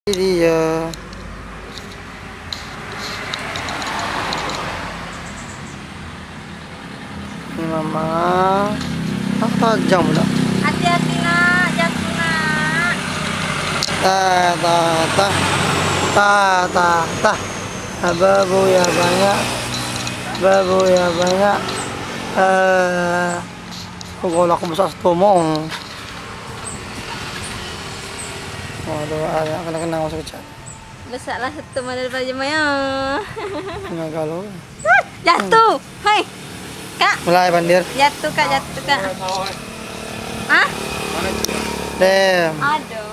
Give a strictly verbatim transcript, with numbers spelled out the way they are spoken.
Dia Mama apa jam dah? Hati-hati nak, jatuh nak. Ta ta ta ta ta ta. Babu ya banyak, babu ya banyak. Eh, kalau aku besar setomong. Waduh, ada kena-kena masuk kecil. Besarlah satu mana daripada Jemaya. Enggak galau. Jatuh. Hai. Kak. Mulai bandir. Jatuh Kak, jatuh Kak. Hah? Dem. Aduh.